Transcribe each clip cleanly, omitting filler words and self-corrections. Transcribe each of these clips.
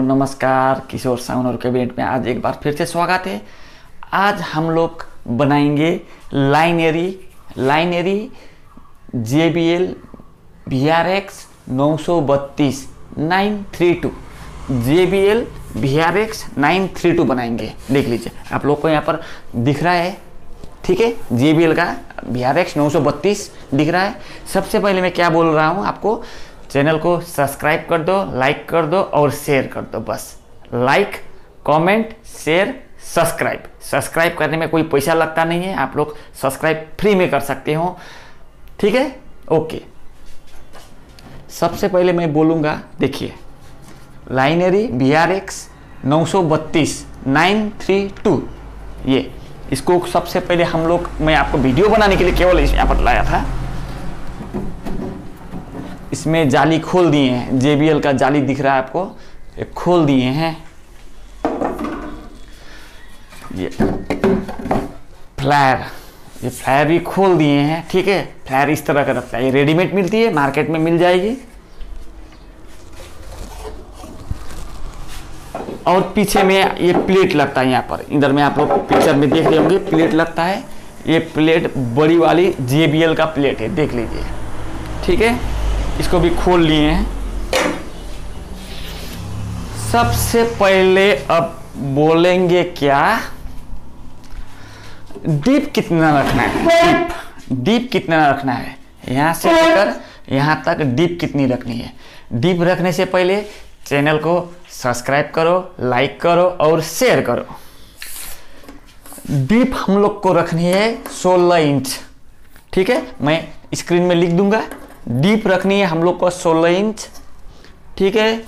नमस्कार। किशोर साउंड और कैबिनेट में आज एक बार फिर से स्वागत है। आज हम लोग बनाएंगे लाइनरी JBL VRX 932 932 JBL VRX 932 बनाएंगे। देख लीजिए, आप लोग को यहाँ पर दिख रहा है, ठीक है। JBL का VRX 932 दिख रहा है। सबसे पहले मैं क्या बोल रहा हूँ आपको, चैनल को सब्सक्राइब कर दो, लाइक कर दो और शेयर कर दो। बस लाइक, कमेंट, शेयर, सब्सक्राइब करने में कोई पैसा लगता नहीं है। आप लोग सब्सक्राइब फ्री में कर सकते हो, ठीक है। ओके, सबसे पहले मैं बोलूँगा, देखिए लाइनरी VRX 932 932 ये इसको सबसे पहले हम लोग, मैं आपको वीडियो बनाने के लिए केवल यहाँ पर लाया था। इसमें जाली खोल दिए हैं, JBL का जाली दिख रहा है आपको, ये खोल दिए हैं। ये फ्लायर भी खोल दिए हैं, ठीक है। फ्लायर इस तरह का रखता है, ये रेडीमेड मिलती है, मार्केट में मिल जाएगी। और पीछे में ये प्लेट लगता है, यहाँ पर इधर में आप लोग पिक्चर में देख रहे होंगे, प्लेट लगता है। ये प्लेट बड़ी वाली JBL का प्लेट है, देख लीजिए, ठीक है। इसको भी खोल लिए हैं। सबसे पहले अब बोलेंगे क्या, डीप कितना रखना है, डीप कितना रखना है, यहां से लेकर यहां तक डीप कितनी रखनी है। डीप रखने से पहले चैनल को सब्सक्राइब करो, लाइक करो और शेयर करो। डीप हम लोग को रखनी है 16 इंच, ठीक है। मैं स्क्रीन में लिख दूंगा, डीप रखनी है हम लोग को 16 इंच, ठीक है।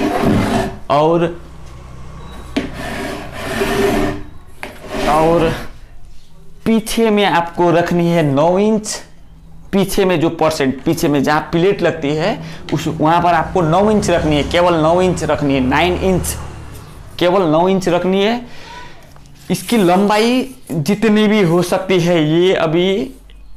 और पीछे में आपको रखनी है 9 इंच। पीछे में जो पीछे में जहाँ प्लेट लगती है उस वहाँ पर आपको 9 इंच रखनी है, केवल 9 इंच रखनी है, 9 इंच, केवल 9 इंच रखनी है। इसकी लंबाई जितनी भी हो सकती है, ये अभी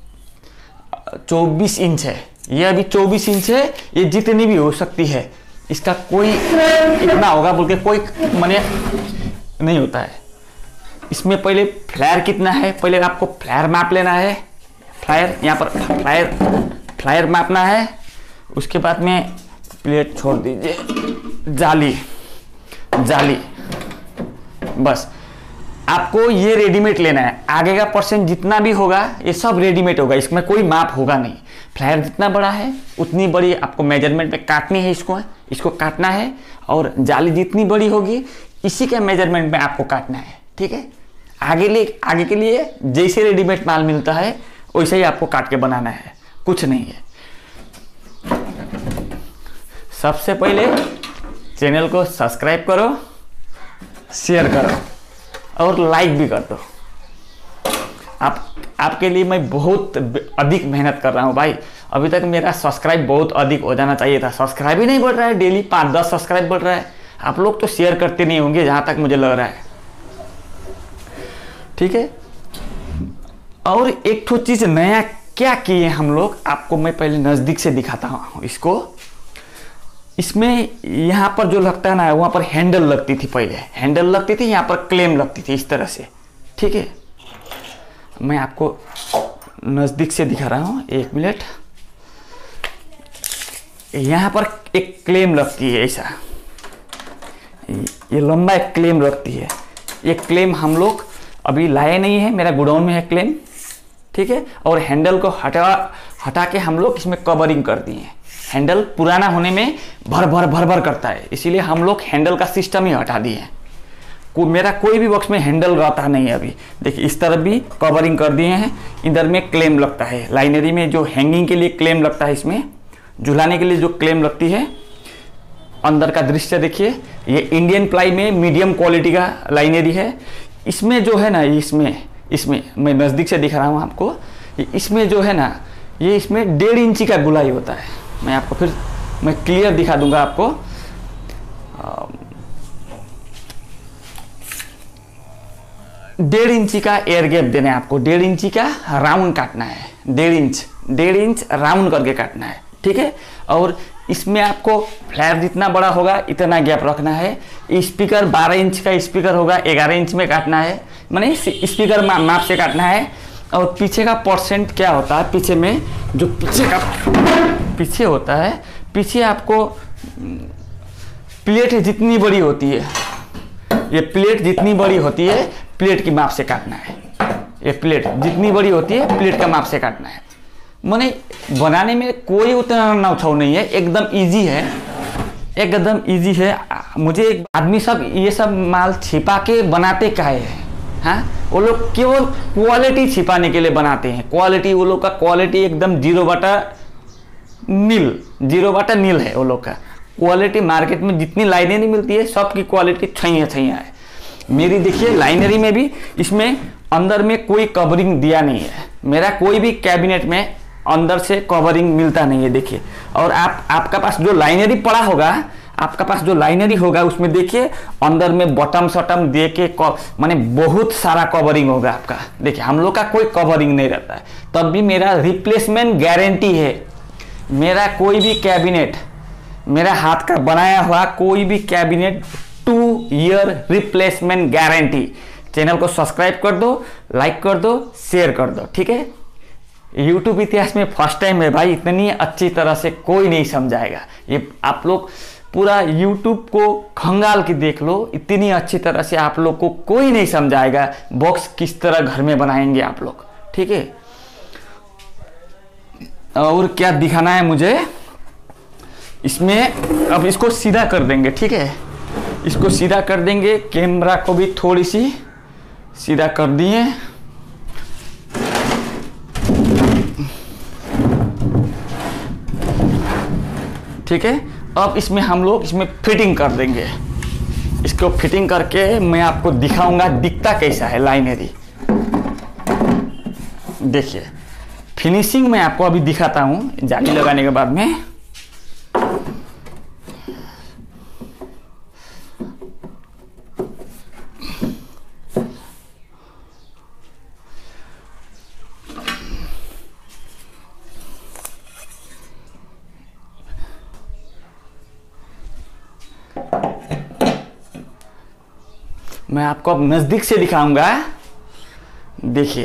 24 इंच है, ये अभी 24 इंच है, ये जितनी भी हो सकती है। इसका कोई इतना होगा बोल के कोई माने नहीं होता है। इसमें पहले फ्लायर कितना है, पहले आपको फ्लायर माप लेना है। फ्लायर यहाँ पर फ्लायर मापना है। उसके बाद में प्लेट छोड़ दीजिए, जाली बस। आपको ये रेडीमेड लेना है। आगे का परसेंट जितना भी होगा ये सब रेडीमेड होगा, इसमें कोई माप होगा नहीं। फ्लायर जितना बड़ा है उतनी बड़ी आपको मेजरमेंट में काटनी है, इसको काटना है। और जाली जितनी बड़ी होगी इसी के मेजरमेंट में आपको काटना है, ठीक है। आगे के लिए जैसे रेडीमेड माल मिलता है वैसे ही आपको काट के बनाना है, कुछ नहीं है। सबसे पहले चैनल को सब्सक्राइब करो, शेयर करो और लाइक भी कर दो। आपके लिए मैं बहुत अधिक मेहनत कर रहा हूँ भाई। अभी तक मेरा सब्सक्राइब बहुत अधिक हो जाना चाहिए था, सब्सक्राइब ही नहीं बढ़ रहा है। डेली 5-10 सब्सक्राइब बढ़ रहा है। आप लोग तो शेयर करते नहीं होंगे जहाँ तक मुझे लग रहा है, ठीक है। और एक तो चीज़ नया क्या किए हम लोग, आपको मैं पहले नज़दीक से दिखाता हूँ इसको। इसमें यहाँ पर जो लगता है ना, वहाँ पर हैंडल लगती थी, पहले हैंडल लगती थी, यहाँ पर क्लेम लगती थी, इस तरह से, ठीक है। मैं आपको नज़दीक से दिखा रहा हूँ, 1 मिनट। यहाँ पर एक क्लेम लगती है, ऐसा ये लंबा एक क्लेम लगती है। ये क्लेम हम लोग अभी लाए नहीं है, मेरा गोडाउन में है क्लेम, ठीक है। और हैंडल को हटा के हम लोग इसमें कवरिंग कर दिए हैं। हैंडल पुराना होने में भर करता है, इसीलिए हम लोग हैंडल का सिस्टम ही हटा दिए हैं। मेरा कोई भी बॉक्स में हैंडल रहता नहीं है अभी। देखिए इस तरफ भी कवरिंग कर दिए हैं। इधर में क्लेम लगता है, लाइनरी में जो हैंगिंग के लिए क्लेम लगता है, इसमें झुलाने के लिए जो क्लेम लगती है। अंदर का दृश्य देखिए, ये इंडियन प्लाई में मीडियम क्वालिटी का लाइनरी है। इसमें जो है ना, इसमें मैं नज़दीक से दिखा रहा हूँ आपको। इसमें जो है ना, ये इसमें 1.5 इंची का गुलाई होता है। मैं आपको फिर क्लियर दिखा दूंगा आपको। 1.5 इंची का एयर गैप देना है आपको, 1.5 इंची का राउंड काटना है, 1.5 इंच राउंड करके काटना है। ठीक है। और इसमें आपको फ्लैट जितना बड़ा होगा इतना गैप रखना है। स्पीकर 12 इंच का स्पीकर होगा, 11 इंच में काटना है, माने स्पीकर माप से काटना है। और पीछे का परसेंट क्या होता है, पीछे में जो पीछे होता है, पीछे आपको प्लेट जितनी बड़ी होती है, ये प्लेट जितनी बड़ी होती है प्लेट की माप से काटना है। ये प्लेट जितनी बड़ी होती है प्लेट का माप से काटना है। माने बनाने में कोई उतना नौछाव नहीं है, एकदम इजी है, एकदम इजी है। मुझे एक आदमी सब ये सब माल छिपा के बनाते काहे हैं, हाँ, वो लोग केवल क्वालिटी छिपाने के लिए बनाते हैं। क्वालिटी, वो लोग का क्वालिटी एकदम 0/नील है वो लोग का क्वालिटी। मार्केट में जितनी लाइनरी मिलती है सबकी क्वालिटी छैया है। मेरी देखिए लाइनरी में भी इसमें अंदर में कोई कवरिंग दिया नहीं है। मेरा कोई भी कैबिनेट में अंदर से कवरिंग मिलता नहीं है, देखिए। और आपका पास जो लाइनरी पड़ा होगा, आपका पास जो लाइनरी होगा उसमें देखिए अंदर में बटम सटम दे के माने बहुत सारा कवरिंग होगा आपका। देखिए हम लोग का कोई कवरिंग नहीं रहता है, तब भी मेरा रिप्लेसमेंट गारंटी है। मेरा कोई भी कैबिनेट, मेरा हाथ का बनाया हुआ कोई भी cabinet 2 year replacement guarantee. Channel को सब्सक्राइब कर दो, लाइक कर दो, शेयर कर दो, ठीक है। YouTube इतिहास में फर्स्ट टाइम है भाई, इतनी अच्छी तरह से कोई नहीं समझाएगा। ये आप लोग पूरा YouTube को खंगाल के देख लो, इतनी अच्छी तरह से आप लोग को कोई नहीं समझाएगा बॉक्स किस तरह घर में बनाएंगे आप लोग, ठीक है। और क्या दिखाना है मुझे इसमें, अब इसको सीधा कर देंगे, ठीक है। इसको सीधा कर देंगे, कैमरा को भी थोड़ी सी सीधा कर दिए। ठीक है, अब इसमें हम लोग इसमें फिटिंग कर देंगे। इसको फिटिंग करके मैं आपको दिखाऊंगा दिखता कैसा है लाइनरी। देखिए फिनिशिंग मैं आपको अभी दिखाता हूं जाली लगाने के बाद में। मैं आपको अब नजदीक से दिखाऊंगा। देखिए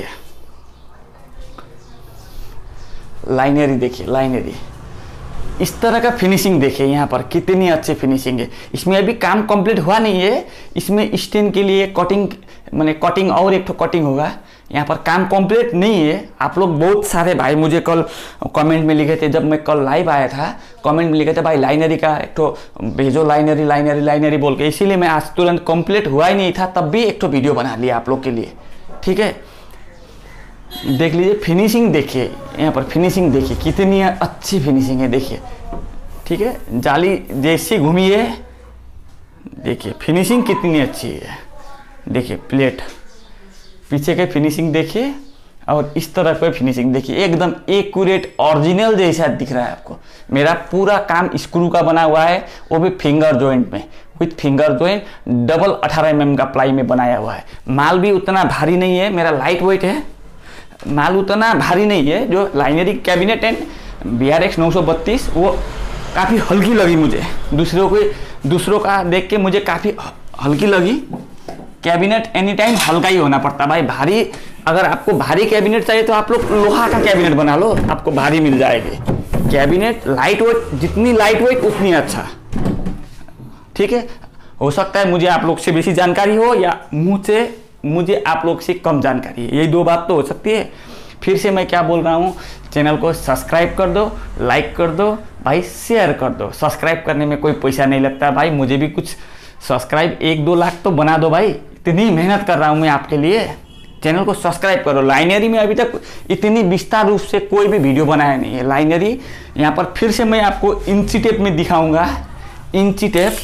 लाइनरी, देखिए लाइनरी, इस तरह का फिनिशिंग देखिए यहाँ पर कितनी अच्छी फिनिशिंग है। इसमें अभी काम कंप्लीट हुआ नहीं है, इसमें स्टेन के लिए कटिंग, माने कटिंग और एक तो कटिंग होगा। यहाँ पर काम कंप्लीट नहीं है। आप लोग बहुत सारे भाई मुझे कल कमेंट में लिखे थे, जब मैं कल लाइव आया था कमेंट में लिखे थे भाई लाइनरी का एक तो भेजो, लाइनरी लाइनरी लाइनरी बोल के। इसीलिए मैं आज तुरंत कंप्लीट हुआ ही नहीं था, तब भी एक तो वीडियो बना लिया आप लोग के लिए, ठीक है। देख लीजिए फिनिशिंग, देखिए यहाँ पर फिनिशिंग देखिए कितनी अच्छी फिनिशिंग है, देखिए, ठीक है। जाली जैसी घूमी है, देखिए फिनिशिंग कितनी अच्छी है। देखिए प्लेट पीछे के फिनिशिंग देखिए, और इस तरह का फिनिशिंग देखिए, एकदम एक्यूरेट ओरिजिनल जैसा दिख रहा है आपको। मेरा पूरा काम स्क्रू का बना हुआ है, वो भी फिंगर जॉइंट में, with finger joint, double 18 mm का प्लाई में बनाया हुआ है। माल भी उतना भारी नहीं है, मेरा लाइट वेट है, माल उतना भारी नहीं है। जो लाइनरी कैबिनेट है BRX 932 वो काफ़ी हल्की लगी मुझे, दूसरों का देख के मुझे काफ़ी हल्की लगी। कैबिनेट एनी टाइम हल्का ही होना पड़ता भाई, भारी, अगर आपको भारी कैबिनेट चाहिए तो आप लोग लोहा का कैबिनेट बना लो, आपको भारी मिल जाएगी। कैबिनेट लाइट वेट, जितनी लाइट वेट उतनी अच्छा, ठीक है। हो सकता है मुझे आप लोग से बेसी जानकारी हो या मुझे आप लोग से कम जानकारी है, यही दो बात तो हो सकती है। फिर से मैं क्या बोल रहा हूँ, चैनल को सब्सक्राइब कर दो, लाइक कर दो भाई, शेयर कर दो। सब्सक्राइब करने में कोई पैसा नहीं लगता भाई, मुझे भी कुछ सब्सक्राइब 1-2 लाख तो बना दो भाई, इतनी मेहनत कर रहा हूँ मैं आपके लिए। चैनल को सब्सक्राइब करो। लाइनरी में अभी तक इतनी विस्तार रूप से कोई भी वीडियो बनाया नहीं है। लाइनरी यहाँ पर फिर से मैं आपको इंची टेप में दिखाऊंगा। इंची टेप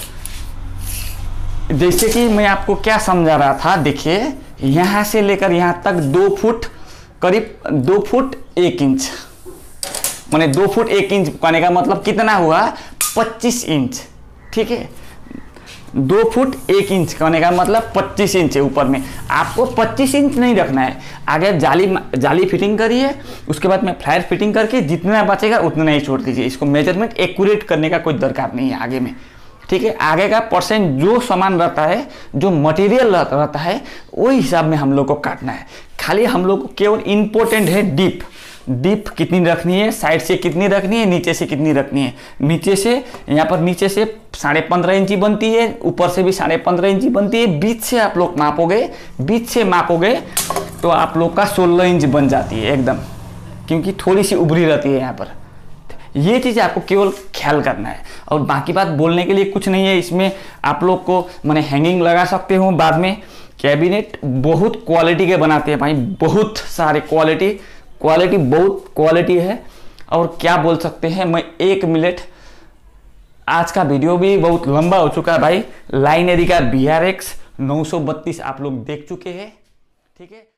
जैसे कि मैं आपको क्या समझा रहा था, देखिए यहाँ से लेकर यहाँ तक 2 फुट, करीब 2 फुट 1 इंच, माने 2 फुट 1 इंच कहने का मतलब कितना हुआ, 25 इंच, ठीक है। 2 फुट 1 इंच कहने का मतलब 25 इंच है ऊपर में। आपको 25 इंच नहीं रखना है, आगे जाली फिटिंग करिए, उसके बाद में फ्लायर फिटिंग करके जितना बचेगा उतना ही छोड़ दीजिए। इसको मेजरमेंट एक्यूरेट करने का कोई दरकार नहीं है आगे में, ठीक है। आगे का परसेंट जो सामान रहता है, जो मटेरियल रहता है, वही हिसाब में हम लोग को काटना है। खाली हम लोग को केवल इम्पोर्टेंट है डीप कितनी रखनी है, साइड से कितनी रखनी है, नीचे से कितनी रखनी है। नीचे से यहाँ पर नीचे से 15.5 इंची बनती है, ऊपर से भी 15.5 इंची बनती है। बीच से आप लोग मापोगे तो आप लोग का 16 इंच बन जाती है एकदम, क्योंकि थोड़ी सी उभरी रहती है यहाँ पर। ये चीज़ आपको केवल ख्याल करना है, और बाकी बात बोलने के लिए कुछ नहीं है इसमें। आप लोग को मैंने हैंगिंग लगा सकते हो बाद में। कैबिनेट बहुत क्वालिटी के बनाते हैं भाई, बहुत सारे क्वालिटी बहुत क्वालिटी है। और क्या बोल सकते हैं, मैं 1 मिनट, आज का वीडियो भी बहुत लंबा हो चुका है भाई। लाइनरी का BRX 932 आप लोग देख चुके हैं, ठीक है।